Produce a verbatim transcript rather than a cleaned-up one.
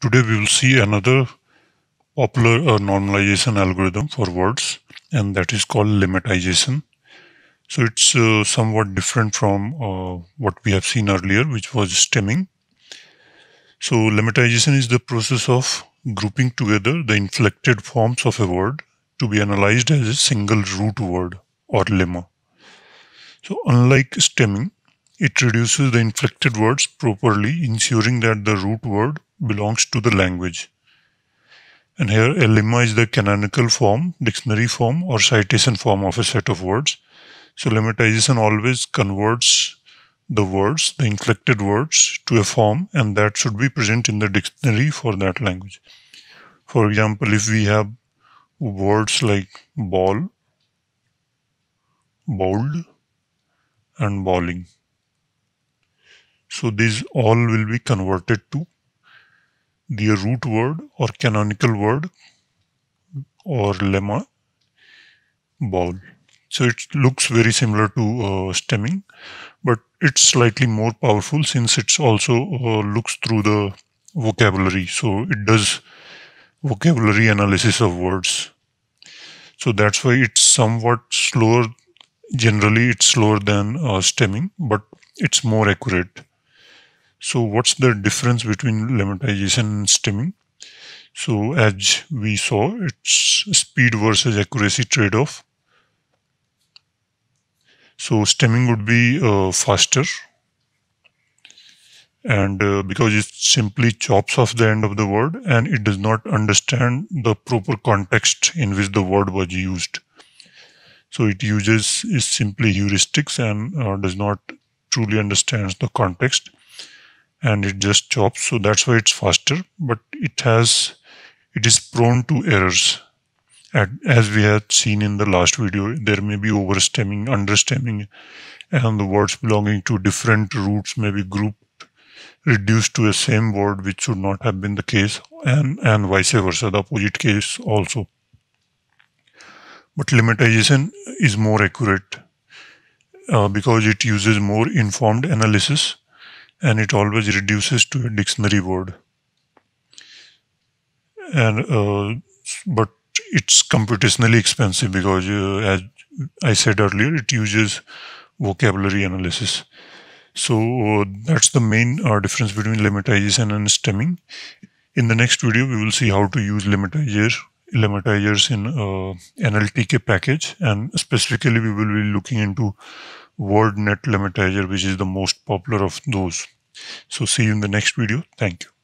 Today we will see another popular uh, normalization algorithm for words, and that is called lemmatization. So it's uh, somewhat different from uh, what we have seen earlier, which was stemming. So lemmatization is the process of grouping together the inflected forms of a word to be analyzed as a single root word or lemma. So unlike stemming, it reduces the inflected words properly, ensuring that the root word belongs to the language. And here a lemma is the canonical form, dictionary form, or citation form of a set of words. So lemmatization always converts the words, the inflected words, to a form, and that should be present in the dictionary for that language. For example, if we have words like ball, bowled, and bowling, so these all will be converted to the root word or canonical word or lemma, bowl. So it looks very similar to uh, stemming, but it's slightly more powerful since it's also uh, looks through the vocabulary. So it does vocabulary analysis of words. So that's why it's somewhat slower. Generally, it's slower than uh, stemming, but it's more accurate. So what's the difference between lemmatization and stemming? So as we saw, it's speed versus accuracy trade-off. So stemming would be uh, faster, and uh, because it simply chops off the end of the word and it does not understand the proper context in which the word was used. So it uses is simply heuristics and uh, does not truly understands the context, and it just chops. So that's why it's faster, but it has it is prone to errors. And as we had seen in the last video, there may be overstemming, understemming, and the words belonging to different roots may be grouped, reduced to a same word, which should not have been the case, and, and vice versa, the opposite case also. But lemmatization is more accurate uh, because it uses more informed analysis and it always reduces to a dictionary word. And uh, but it's computationally expensive because, uh, as I said earlier, it uses vocabulary analysis. So uh, that's the main uh, difference between lemmatization and stemming. In the next video, we will see how to use lemmatizers, lemmatizers in uh, N L T K package, and specifically we will be looking into WordNet lemmatizer, which is the most popular of those. So see you in the next video. Thank you.